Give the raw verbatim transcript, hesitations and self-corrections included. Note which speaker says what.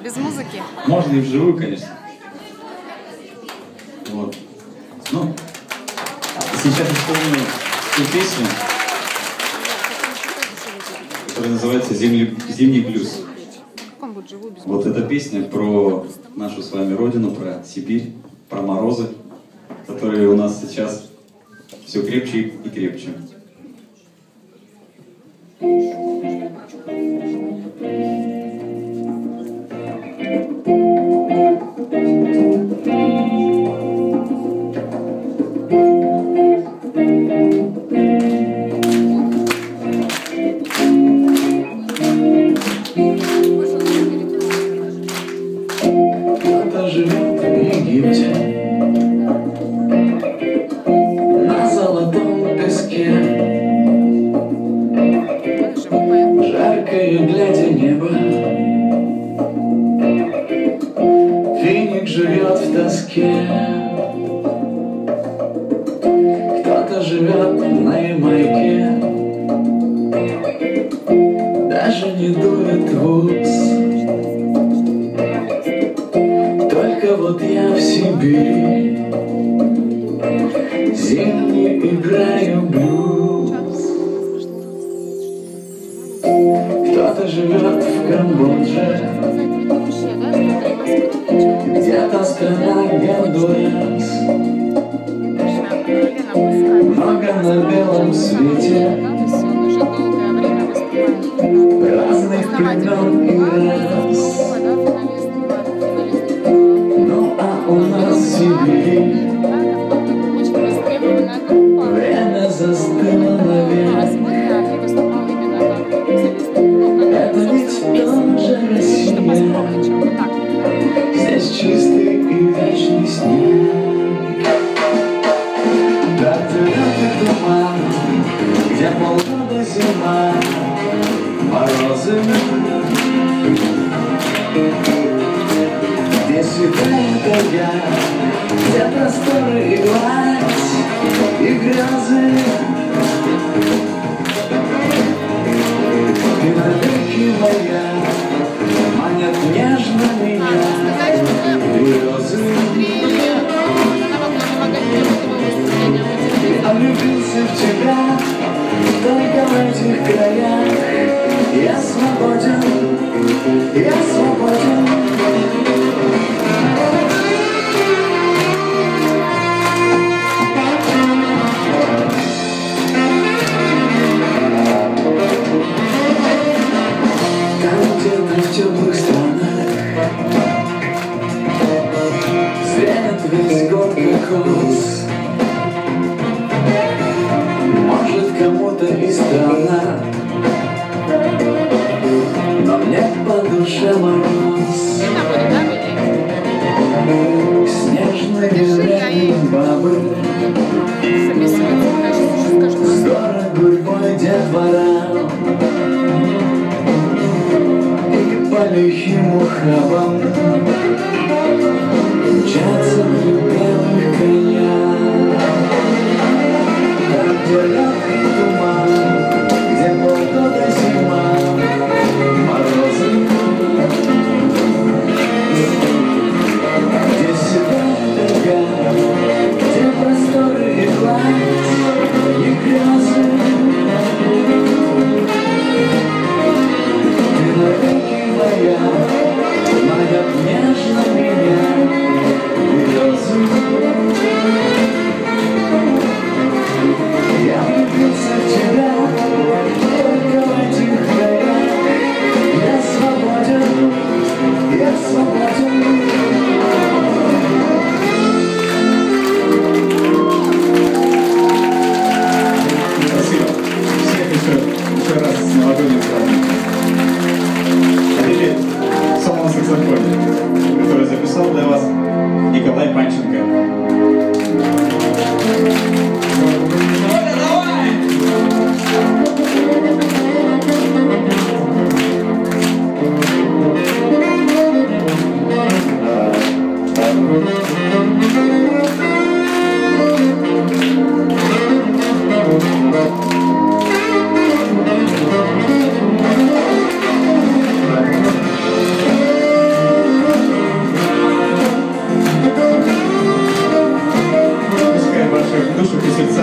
Speaker 1: Без музыки.
Speaker 2: Можно и вживую, конечно. Вот. Ну, сейчас исполню ту песню, которая называется «Зимний, зимний блюз». Вот эта песня про нашу с вами родину, про Сибирь, про морозы, которые у нас сейчас все крепче и крепче.
Speaker 3: Кто-то живет в Египте на золотом песке, жаркое глядя небо. Финик живет в тоске. Кто-то живет на Ямайке, даже не дует вуз. Только вот я в Сибири зимний играю блюз. Кто-то живет в Камбодже, где-то страна Гондурас. Много на белом свете разных племен и рас. Ну а у нас в Сибири время застыло навек. Это ведь тоже Россия, здесь чистый и вечный снег. Вертолеты туман, где полгода зима, морозы, где святая тайга, где просторы и гладь, и грезы. Ты навеки моя, манят нежно меня грезы. Я влюбился в тебя только в этих краях. Я свободен, я свободен. Там где-то в теплых странах светит весь год кокос. Может, кому-то и странно, но мне по душе мороз. Снежные летние бабы, скоро гурьбой детвора, и по лихим ухабам мчатся в белых конях. Там, где лед и туман, где полгода зима, морозы, где седая тайга, где просторы и гладь, и грезы. Ты навеки моя, моя мне.
Speaker 2: душах и сердцах.